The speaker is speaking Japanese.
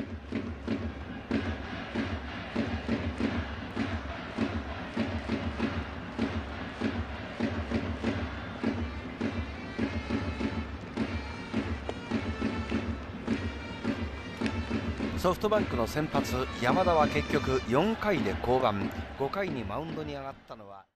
ソフトバンクの先発山田は結局4回で降板。5回にマウンドに上がったのは